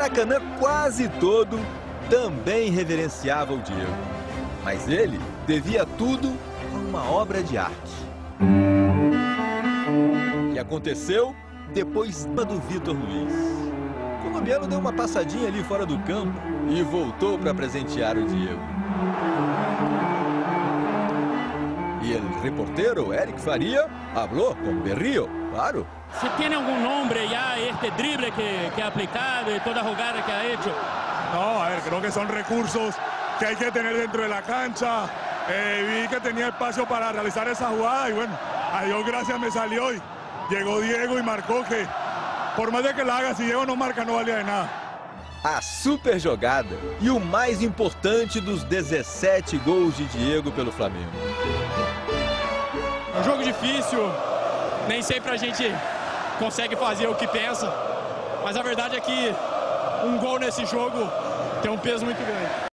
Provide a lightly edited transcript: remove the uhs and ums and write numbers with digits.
Maracanã quase todo também reverenciava o Diego. Mas ele devia tudo a uma obra de arte. E aconteceu depois do Vitor Luiz. O colombiano deu uma passadinha ali fora do campo e voltou para presentear o Diego. E o reportero Eric Faria falou com Berrío, claro. ¿Se tiene algún nombre ya este drible que ha aplicado y toda jugada que ha hecho? No, a ver, creo que son recursos que hay que tener dentro de la cancha. Vi que tenía espacio para realizar esa jugada y bueno, a Dios gracias me salió y llegó Diego y marcó que por más de que la haga, si Diego no marca no valía de nada. A super jogada e o mais importante dos 17 gols de Diego pelo Flamengo. Um jogo difícil, nem sempre a gente consegue fazer o que pensa, mas a verdade é que um gol nesse jogo tem um peso muito grande.